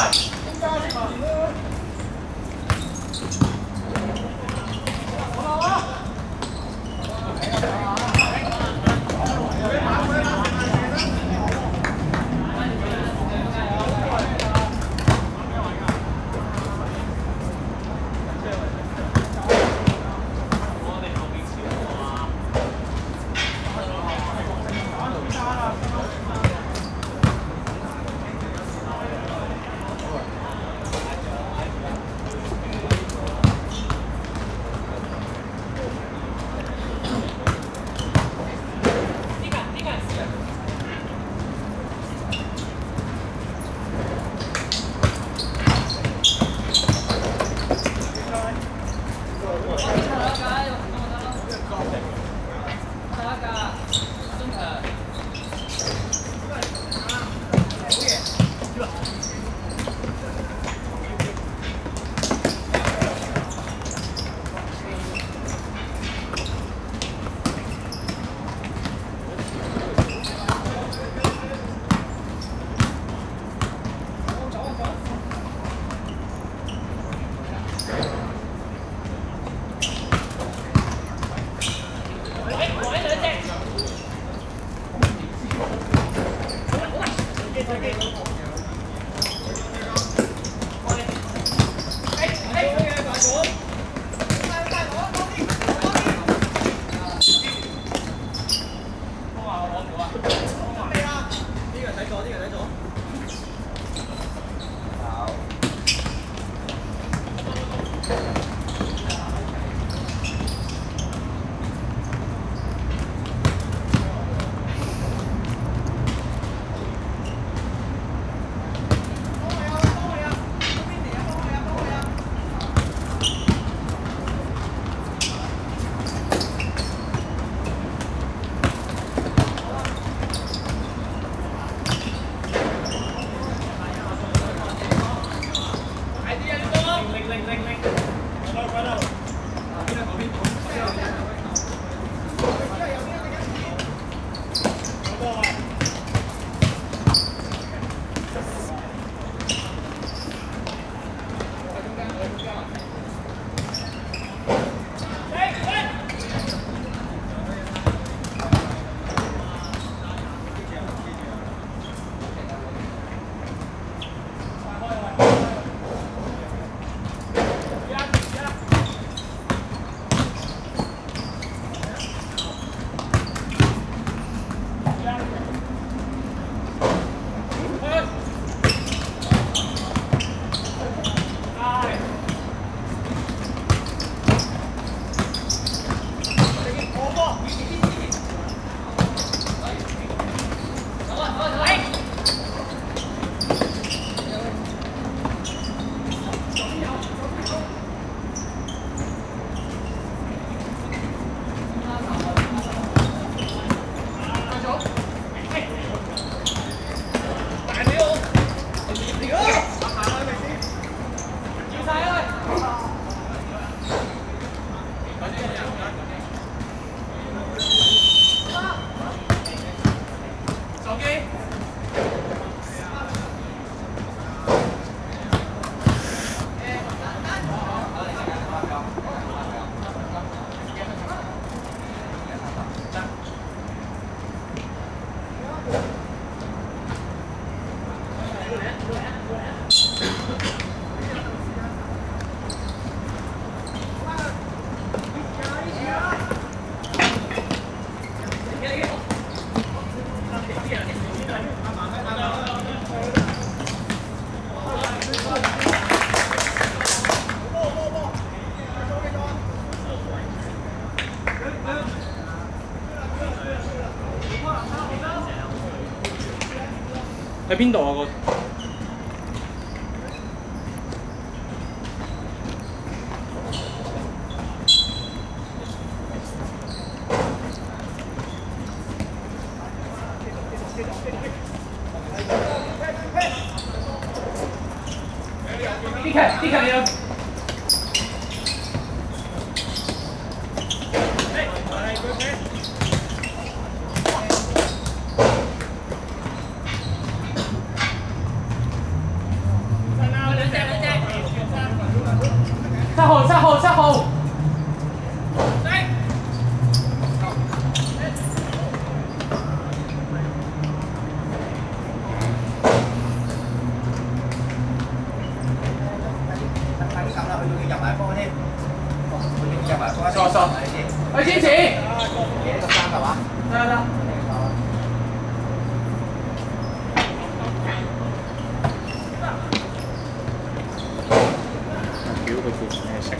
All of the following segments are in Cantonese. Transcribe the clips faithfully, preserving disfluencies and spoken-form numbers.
喺邊度啊個？避開，避開你啊！ 啊！ 喂，堅持。 嘢咁啱係嘛？ 得得。 屌佢叫咩食？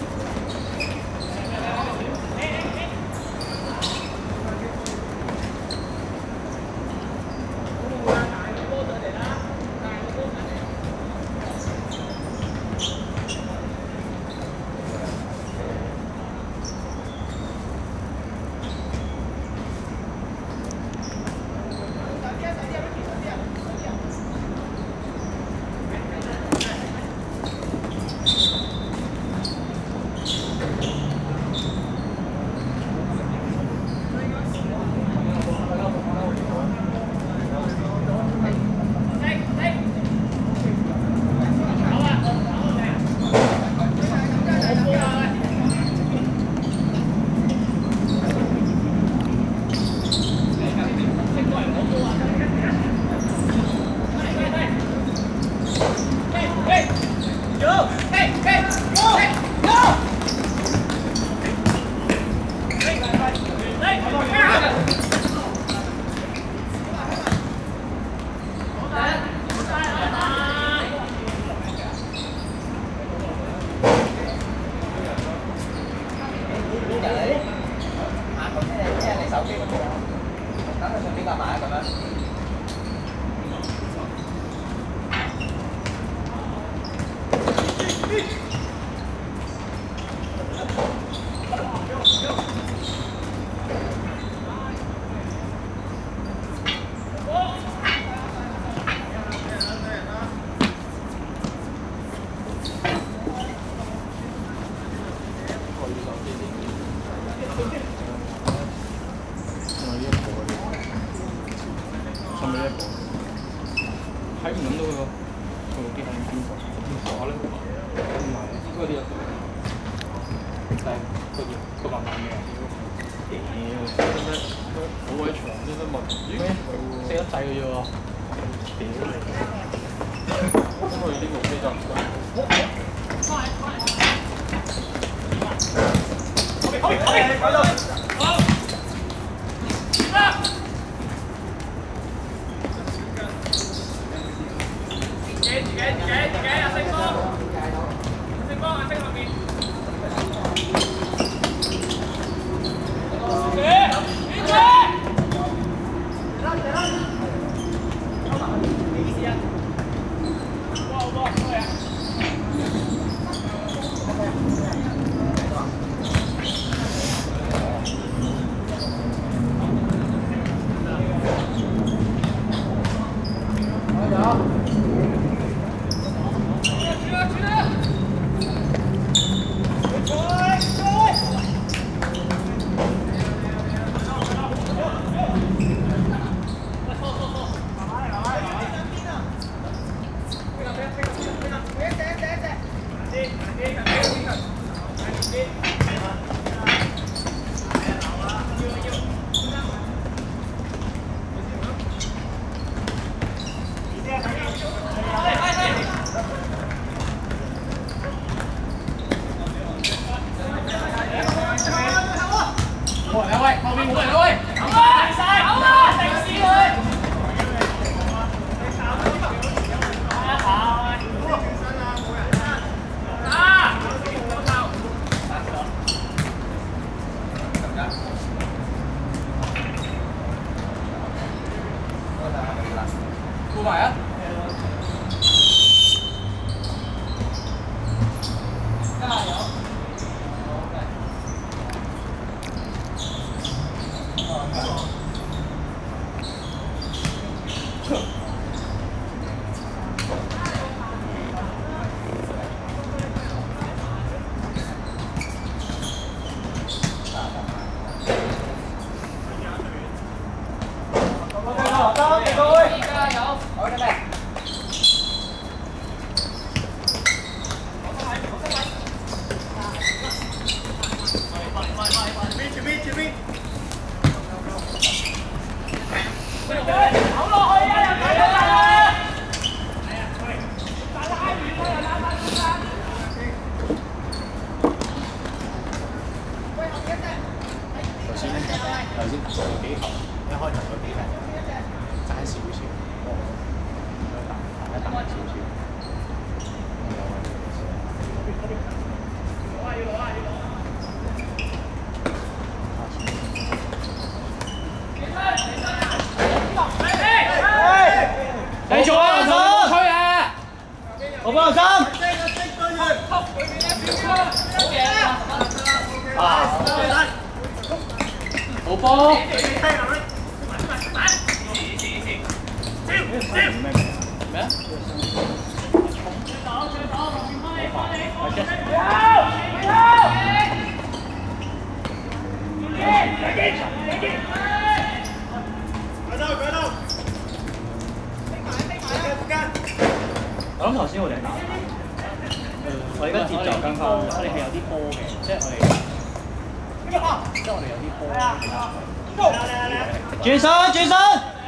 睇唔諗到佢個佢個機械人邊個邊個咧？唔係，應該呢個但係佢佢慢慢嘅。屌，真係好鬼長，真係問咦四粒仔嘅啫喎。屌你！咁佢呢部機就唔得。改到。 過埋啊！加油！加油！好，準備。 好幫心。啊！ 好波。咩啊？ 我諗頭先我哋打，我而家節奏跟翻，我哋係有啲波嘅，即係我哋，即係我哋有啲波。轉身，轉身。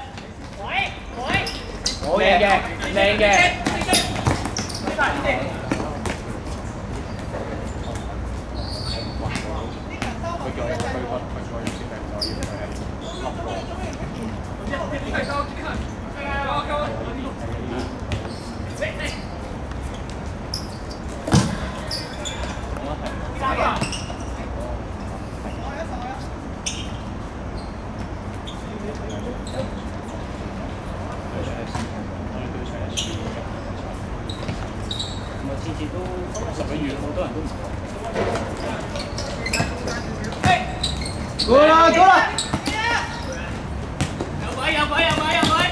好嘢嘅，靚嘅。次次都十個月，好多人都唔講。過啦，過啦！有位，有位，有位，有位！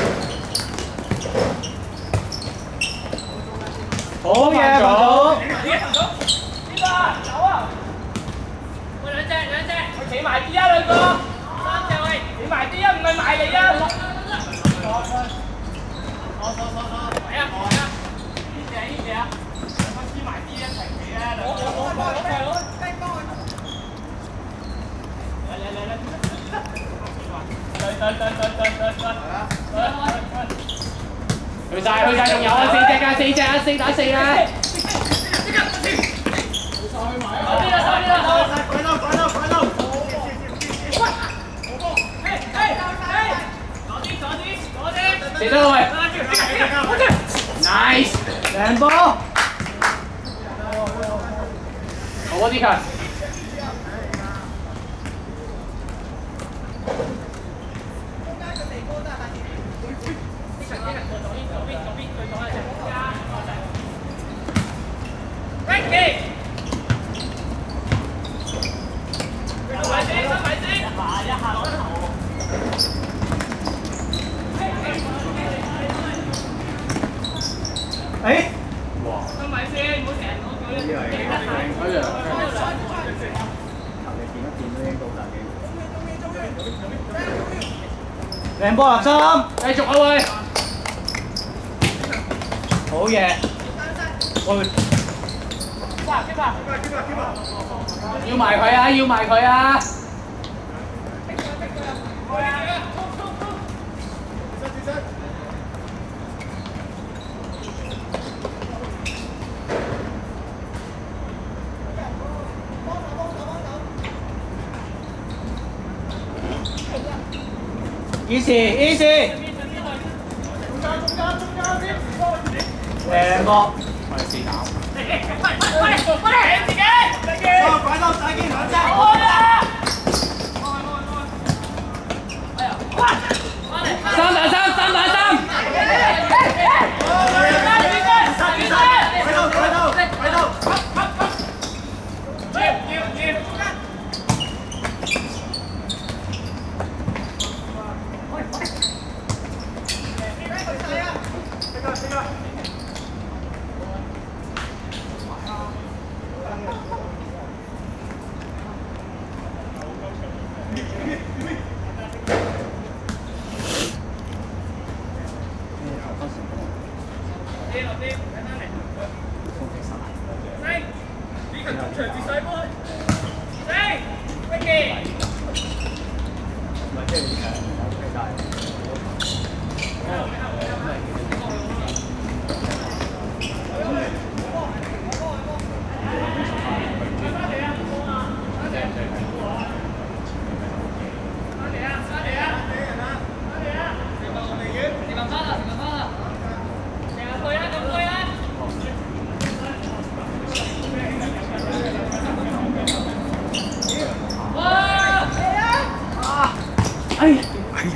好嘢，彭總！呢個走啊！喂，兩隻，兩隻，佢企埋啲啊，兩個。三隻喂，企埋啲啊，唔係埋嚟啊！攞攞攞攞攞！係啊，係啊！呢隻呢隻啊！黐埋啲一齊企啊！攞攞攞攞攞攞！雞幫佢。嚟嚟嚟嚟！對對對對對對對！去晒去晒，仲有啊！四隻㗎，四隻啊！四打四啊！即刻即刻！去晒去埋啊！快啲啦！快啲啦！快到快到快到！喂！哎哎哎！左啲左啲左啲！死得喂！Nice！ 靚波！好啊，啲球！哎！哇！收埋先，唔好成日攞佢。呢係。嗰樣。求你掂一掂都應該好大機會。靚波立心，繼續啊喂！好嘢！喂！要埋佢啊！要埋佢啊！Easy, easy。靚波。我哋試打。喂喂喂喂！自己。快到打機兩隻。開啦！哎呀！三打三，三打三。快到快到快到！接接接！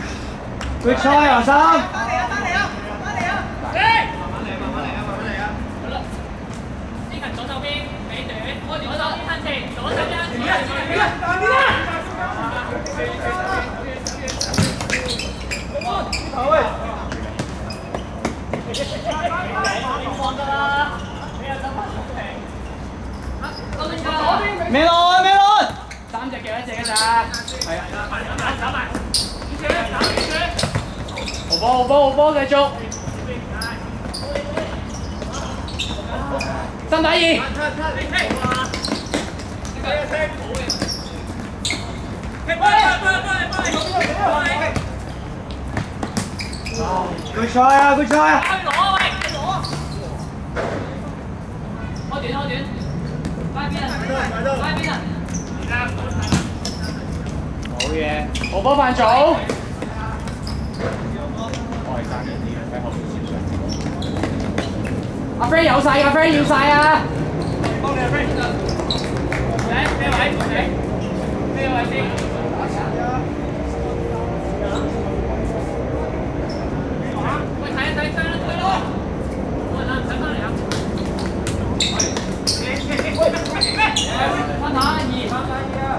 決賽啊，三！翻嚟啊！翻嚟啊！翻嚟啊！慢慢嚟，慢慢嚟啊！慢慢嚟啊！ 左手邊向前，左手邊向前。你看，你看，你看。好位。放得啦，你又得翻平。 未來，未來。 三隻腳一隻㗎咋？係啊，打埋，打埋。好波，好波，好波，繼續。身體二。 Good try 啊 ，Good try 啊！ 攞啊喂，攞！開短開短，翻邊啊？翻邊啊？ 好嘢， 好波犯組。 我係爭人啲嘅，喺後面接上。 阿 Frank 有晒，阿 Frank 要晒啊！幫你阿 Frank。嚟咩位？嚟咩位先？喂，睇一睇，推啦推咯！我嗱唔使翻嚟啊！翻下二，翻下二啊！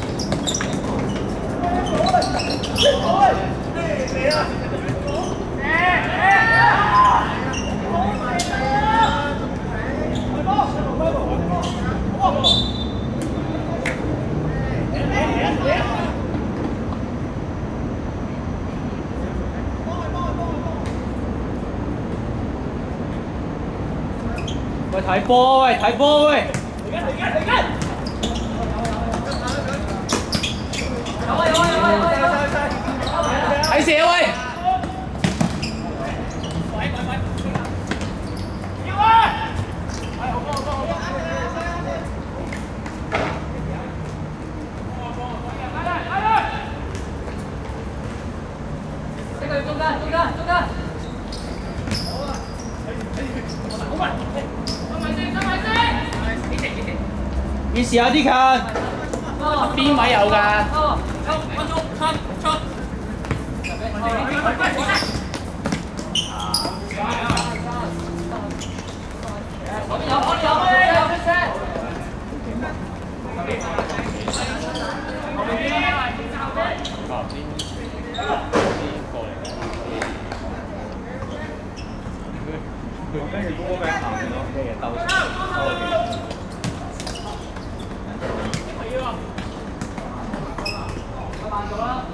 嚟啊！ 喂，睇波喂，睇波喂！ 嚟緊嚟緊嚟緊！有啊有啊有啊有啊有啊！睇射喂！喂喂喂！要啊！係好波好波好波！這個中間中間中間！ 要試下啲近。 邊位有㗎？ 跟住嗰個名行咯，咩嘢鬥鬥慢咗啦。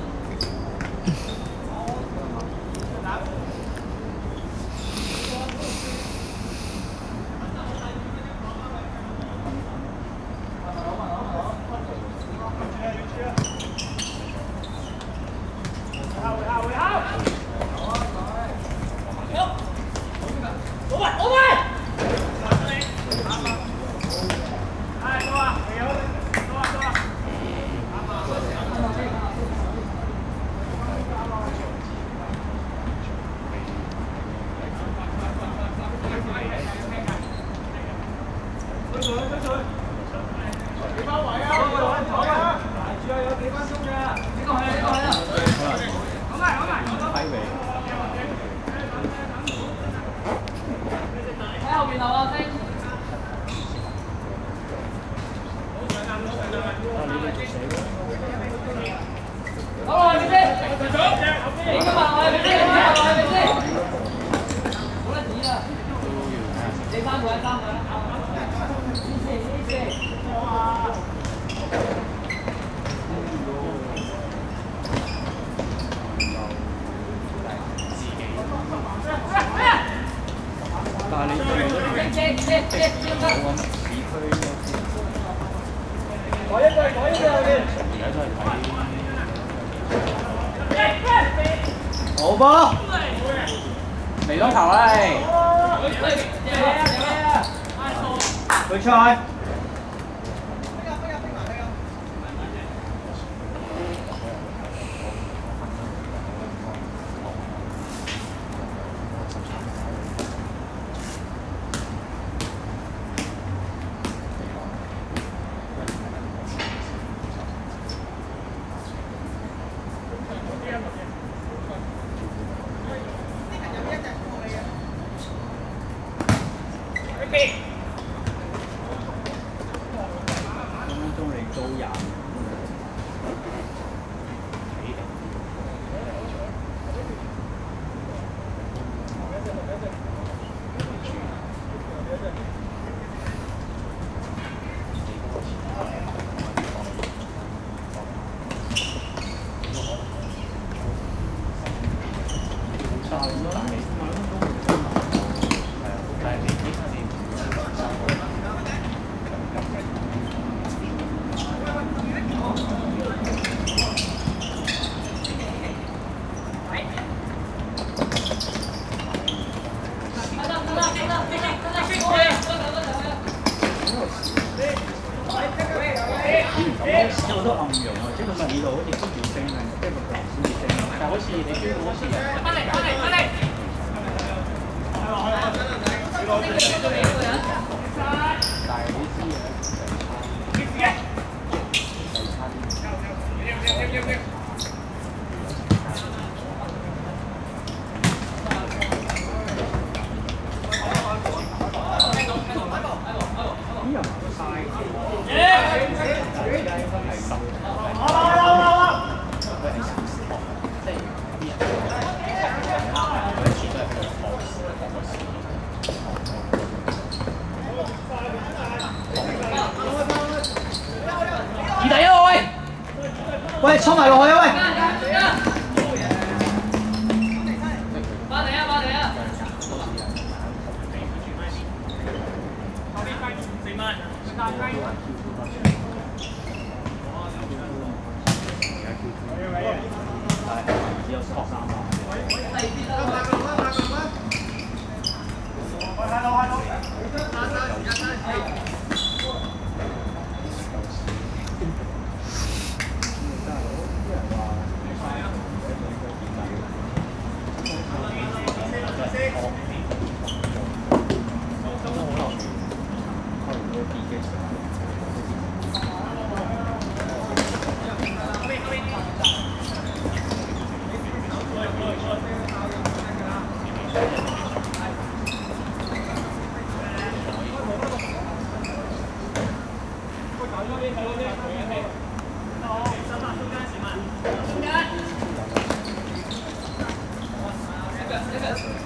好波，嚟多球啦！佢賽。 有好多暗陽啊，即係個味道好似好似升啊，即係個好似升，但係好似你燒好似啊。翻嚟翻嚟翻嚟！但係好知啊，二第一個喂，喂衝埋落去啊喂！翻嚟啊翻嚟啊！四蚊。只有十三萬。中間。